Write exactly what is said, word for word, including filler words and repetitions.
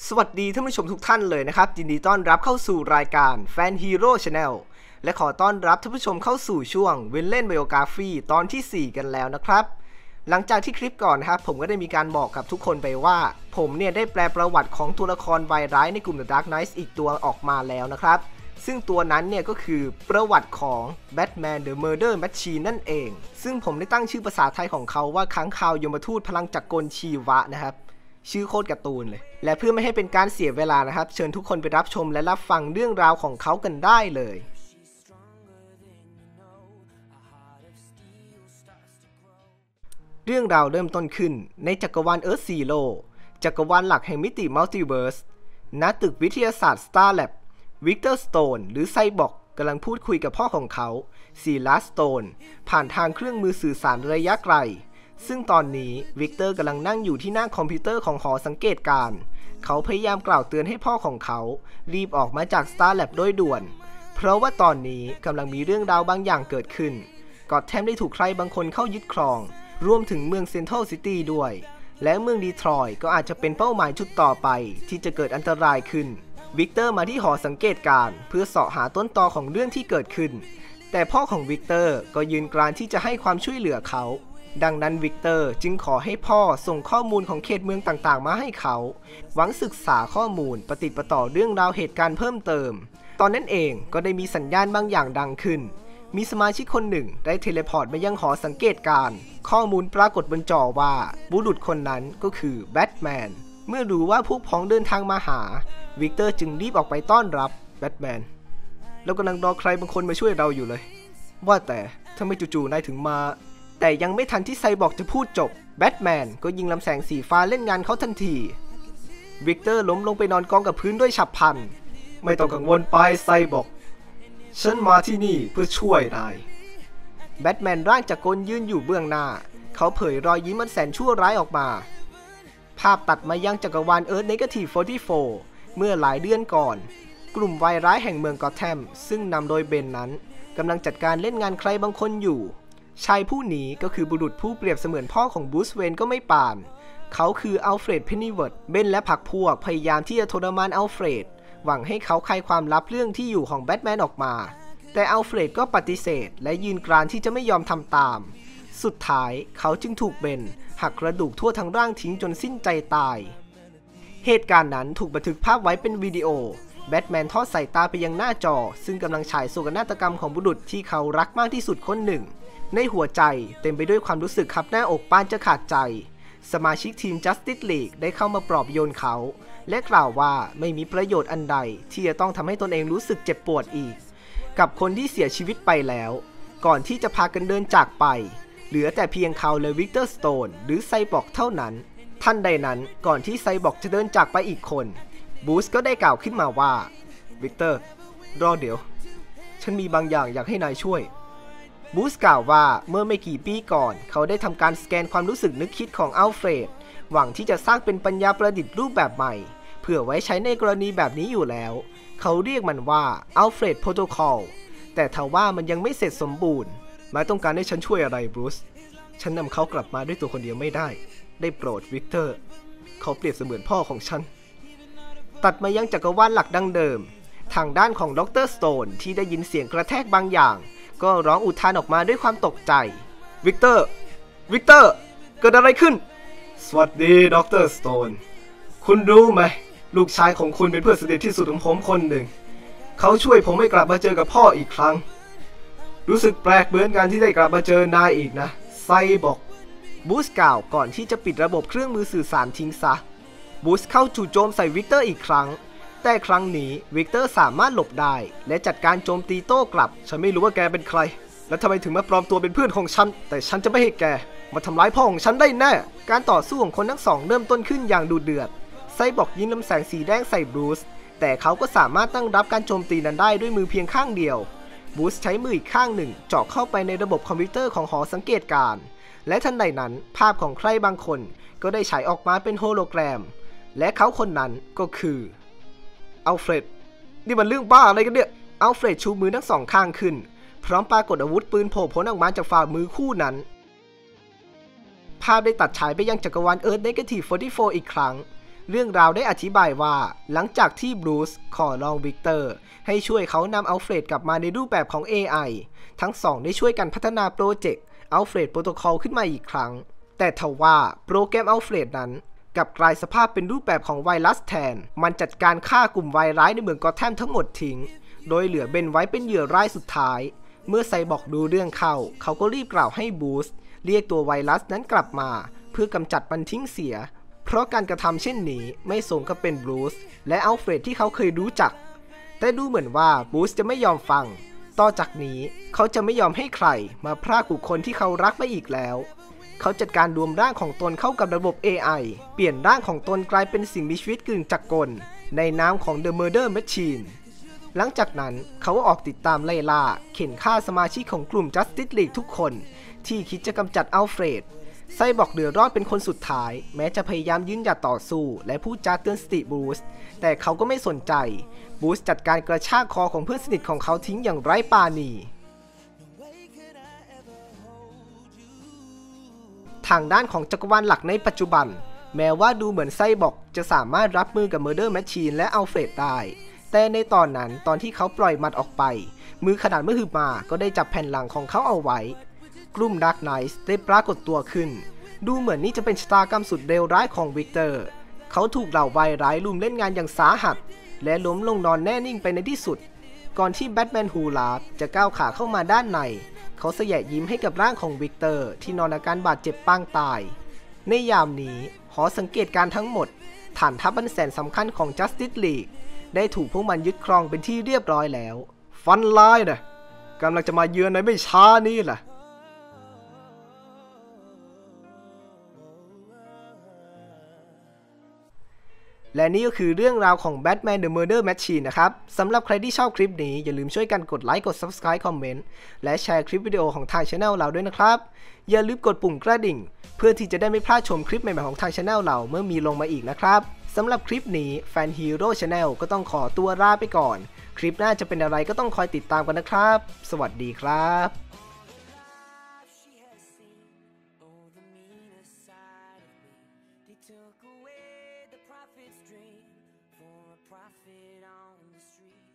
สวัสดีท่านผู้ชมทุกท่านเลยนะครับยินดีต้อนรับเข้าสู่รายการแฟนฮีโร่ Channel และขอต้อนรับท่านผู้ชมเข้าสู่ช่วงเวนเล่นไบโอกราฟีตอนที่สี่กันแล้วนะครับหลังจากที่คลิปก่อนนะครับผมก็ได้มีการบอกกับทุกคนไปว่าผมเนี่ยได้แปลประวัติของตัวละครวายร้ายในกลุ่ม The Dark Knights อีกตัวออกมาแล้วนะครับซึ่งตัวนั้นเนี่ยก็คือประวัติของ Batman the Murder Machine นั่นเองซึ่งผมได้ตั้งชื่อภาษาไทยของเขาว่าค้างคาวยมทูตพลังจักรกลชีวะนะครับชื่อโคตรการ์ตูนเลยและเพื่อไม่ให้เป็นการเสียเวลานะครับเชิญทุกคนไปรับชมและรับฟังเรื่องราวของเขากันได้เลยเรื่องราวเริ่มต้นขึ้นในจักรวาล Earth Zero จักรวาลหลักแห่งมิติมัลติเวิร์สณตึกวิทยาศาสตร์ Star Lab วิกเตอร์สโตนหรือไซบอร์กกำลังพูดคุยกับพ่อของเขาซีลัสสโตนผ่านทางเครื่องมือสื่อสารระยะไกลซึ่งตอนนี้วิกเตอร์กำลังนั่งอยู่ที่หน้าคอมพิวเตอร์ของหอสังเกตการณ์เขาพยายามกล่าวเตือนให้พ่อของเขารีบออกมาจาก Star Lab โดยด่วนเพราะว่าตอนนี้กำลังมีเรื่องราวบางอย่างเกิดขึ้นกอธแธมได้ถูกใครบางคนเข้ายึดครองรวมถึงเมืองเซ็นทรัลซิตี้ด้วยและเมืองดีทรอยต์ก็อาจจะเป็นเป้าหมายชุดต่อไปที่จะเกิดอันตรายขึ้นวิกเตอร์มาที่หอสังเกตการณ์เพื่อเสาะหาต้นตอของเรื่องที่เกิดขึ้นแต่พ่อของวิกเตอร์ก็ยืนกรานที่จะให้ความช่วยเหลือเขาดังนั้นวิกเตอร์จึงขอให้พ่อส่งข้อมูลของเขตเมืองต่างๆมาให้เขาหวังศึกษาข้อมูลปฏิปต่อเรื่องราวเหตุการณ์เพิ่มเติมตอนนั้นเองก็ได้มีสัญญาณบางอย่างดังขึ้นมีสมาชิกคนหนึ่งได้เทเลพอร์ตมายังหอสังเกตการณ์ข้อมูลปรากฏบนจอว่าบุรุษคนนั้นก็คือแบทแมนเมื่อรู้ว่าพวกพ้องเดินทางมาหาวิกเตอร์จึงรีบออกไปต้อนรับแบทแมนแล้วกำลังรอใครบางคนมาช่วยเราอยู่เลยว่าแต่ทำไมจู่ๆนายถึงมาแต่ยังไม่ทันที่ไซบอร์กจะพูดจบแบทแมนก็ยิงลำแสงสีฟ้าเล่นงานเขาทันทีวิกเตอร์ล้มลงไปนอนกองกับพื้นด้วยฉับพลันไม่ต้องกังวลไปไซบอร์กฉันมาที่นี่เพื่อช่วยนายแบทแมนร่างจักรกลยืนอยู่เบื้องหน้าเขาเผยรอยยิ้มมันแสนชั่วร้ายออกมาภาพตัดมายังจักรวาลเอิร์ธเนกาทีฟโฟร์ตี้โฟร์เมื่อหลายเดือนก่อนกลุ่มวายร้ายแห่งเมืองกอธแธมซึ่งนำโดยเบนนั้นกำลังจัดการเล่นงานใครบางคนอยู่ชายผู้นี้ก็คือบุรุษผู้เปรียบเสมือนพ่อของบรูซเวนก็ไม่ป่านเขาคืออัลเฟรดเพนนีเวิร์ดเบนและพรรคพวกพยายามที่จะทรมานอัลเฟรดหวังให้เขาคลายความลับเรื่องที่อยู่ของแบทแมนออกมาแต่อัลเฟรดก็ปฏิเสธและยืนกรานที่จะไม่ยอมทำตามสุดท้ายเขาจึงถูกเบนหักกระดูกทั่วทั้งร่างทิ้งจนสิ้นใจตายเหตุการณ์นั้นถูกบันทึกภาพไว้เป็นวิดีโอแบทแมนทอดสายตาไปยังหน้าจอซึ่งกำลังฉายโศกนาฏกรรมของบุรุษที่เขารักมากที่สุดคนหนึ่งในหัวใจเต็มไปด้วยความรู้สึกคับหน้าอกปานจะขาดใจสมาชิกทีม Justice League ได้เข้ามาปลอบโยนเขาและกล่าวว่าไม่มีประโยชน์อันใดที่จะต้องทำให้ตนเองรู้สึกเจ็บปวดอีกกับคนที่เสียชีวิตไปแล้วก่อนที่จะพากันเดินจากไปเหลือแต่เพียงเขาและวิกเตอร์สโตนหรือไซบอร์กเท่านั้นท่านใดนั้นก่อนที่ไซบอร์กจะเดินจากไปอีกคนบูสก็ได้กล่าวขึ้นมาว่าวิกเตอร์รอเดี๋ยวฉันมีบางอย่างอยากให้นายช่วยบูสกล่าวว่าเมื่อไม่กี่ปีก่อนเขาได้ทำการสแกนความรู้สึกนึกคิดของอัลเฟรดหวังที่จะสร้างเป็นปัญญาประดิษฐ์รูปแบบใหม่เพื่อไว้ใช้ในกรณีแบบนี้อยู่แล้วเขาเรียกมันว่าอัลเฟรดโปรโตคอลแต่ทว่ามันยังไม่เสร็จสมบูรณ์นายต้องการให้ฉันช่วยอะไรบรูซฉันนำเขากลับมาด้วยตัวคนเดียวไม่ได้ได้โปรดวิกเตอร์เขาเปรียบเสมือนพ่อของฉันตัดมายังจักรวาลหลักดั้งเดิมทางด้านของด็อกเตอร์สโตนที่ได้ยินเสียงกระแทกบางอย่างก็ร้องอุทานออกมาด้วยความตกใจวิกเตอร์วิกเตอร์เกิดอะไรขึ้นสวัสดีด็อกเตอร์สโตนคุณรู้ไหมลูกชายของคุณเป็นเพื่อนสนิทที่สุดของผมคนหนึ่งเขาช่วยผมให้กลับมาเจอกับพ่ออีกครั้งรู้สึกแปลกเหมือนกันที่ได้กลับมาเจอนายอีกนะไซบอร์กบูสกล่าวก่อนที่จะปิดระบบเครื่องมือสื่อสารทิ้งซะบูสเข้าจู่โจมใส่วิกเตอร์อีกครั้งแต่ครั้งนี้วิกเตอร์สามารถหลบได้และจัดการโจมตีโต้กลับฉันไม่รู้ว่าแกเป็นใครและทำไมถึงมาปลอมตัวเป็นเพื่อนของฉันแต่ฉันจะไม่ให้แกมาทำร้ายพ่อของฉันได้แน่การต่อสู้ของคนทั้งสองเริ่มต้นขึ้นอย่างดุเดือดไซบอร์กยิงลำแสงสีแดงใส่บรูซแต่เขาก็สามารถตั้งรับการโจมตีนั้นได้ด้วยมือเพียงข้างเดียวบรูซใช้มืออีกข้างหนึ่งเจาะเข้าไปในระบบคอมพิวเตอร์ของหอสังเกตการณ์และทันใดนั้นภาพของใครบางคนก็ได้ฉายออกมาเป็นโฮโลแกรมและเขาคนนั้นก็คืออัลเฟรดนี่มันเรื่องบ้าอะไรกันเนี่ยอัลเฟรดชูมือทั้งสองข้างขึ้นพร้อมปรากฏอาวุธปืนโผล่พ้นออกมาจากฝ่ามือคู่นั้นภาพได้ตัดฉายไปยังจักรวาลเอิร์ธเนกาทีฟโฟร์ตี้โฟร์อีกครั้งเรื่องราวได้อธิบายว่าหลังจากที่บรูซขอร้องวิกเตอร์ให้ช่วยเขานำอัลเฟรดกลับมาในรูปแบบของ เอ ไอ ทั้งสองได้ช่วยกันพัฒนาโปรเจกต์อัลเฟรดโปรโตคอลขึ้นมาอีกครั้งแต่ทว่าโปรแกรมอัลเฟรดนั้นกลับกลายสภาพเป็นรูปแบบของไวรัสแทนมันจัดการฆ่ากลุ่มวายร้ายในเมืองกอแธมทั้งหมดทิ้งโดยเหลือเบนไว้เป็นเหยื่อรายสุดท้ายเมื่อไซบอร์กดูเรื่องเข้าเขาก็รีบกล่าวให้บรูซเรียกตัวไวรัสนั้นกลับมาเพื่อกำจัดมันทิ้งเสียเพราะการกระทำเช่นนี้ไม่สมกับเป็นบรูซและอัลเฟรดที่เขาเคยรู้จักแต่ดูเหมือนว่าบรูซจะไม่ยอมฟังต่อจากนี้เขาจะไม่ยอมให้ใครมาพรากบุคคลที่เขารักไปอีกแล้วเขาจัดการรวมร่างของตนเข้ากับระบบ เอ ไอ เปลี่ยนร่างของตนกลายเป็นสิ่งมีชีวิตกึ่งจักรกลในนามของ The Murder Machine หลังจากนั้นเขาออกติดตามไล่ล่าเข็นฆ่าสมาชิกของกลุ่ม Justice League ทุกคนที่คิดจะกำจัดอัลเฟรดไซบอร์กเหลือรอดเป็นคนสุดท้ายแม้จะพยายามยืนหยัดต่อสู้และพูดจาเตือนสติบรูซแต่เขาก็ไม่สนใจบรูซจัดการกระชากคอของเพื่อนสนิทของเขาทิ้งอย่างไร้ปราณีทางด้านของจักรวาลหลักในปัจจุบันแม้ว่าดูเหมือนไซบอร์กจะสามารถรับมือกับ Murder Machine และอัลเฟรดได้แต่ในตอนนั้นตอนที่เขาปล่อยมันออกไปมือขนาดมหึมาก็ได้จับแผ่นหลังของเขาเอาไว้กลุ่ม Dark Knights ได้ปรากฏตัวขึ้นดูเหมือนนี่จะเป็นชะตากรรมสุดเลวร้ายของวิกเตอร์เขาถูกเหล่าวายร้ายลุมเล่นงานอย่างสาหัสและล้มลงนอนแน่นิ่งไปในที่สุดก่อนที่แบทแมนฮูลาฟจะก้าวขาเข้ามาด้านในเขาแสยะยิ้มให้กับร่างของวิกเตอร์ที่นอนอาการบาดเจ็บปางตายในยามนี้หอสังเกตการทั้งหมดฐานทัพอันแสนสำคัญของ Justice League ได้ถูกพวกมันยึดครองเป็นที่เรียบร้อยแล้วฟันไลน์นะกำลังจะมาเยือนในไม่ช้านี้แหละและนี่ก็คือเรื่องราวของ Batman The Murder Machine นะครับสำหรับใครที่ชอบคลิปนี้อย่าลืมช่วยกันกดไลค์กด Subscribe คอมเมนต์และแชร์คลิปวิดีโอของทาง Channel เราด้วยนะครับอย่าลืมกดปุ่มกระดิ่งเพื่อที่จะได้ไม่พลาดชมคลิปใหม่ๆของทาง Channel เราเมื่อมีลงมาอีกนะครับสำหรับคลิปนี้แฟน Hero Channel ก็ต้องขอตัวลาไปก่อนคลิปหน้าจะเป็นอะไรก็ต้องคอยติดตามกันนะครับสวัสดีครับTook away the prophet's dream for a prophet on the street.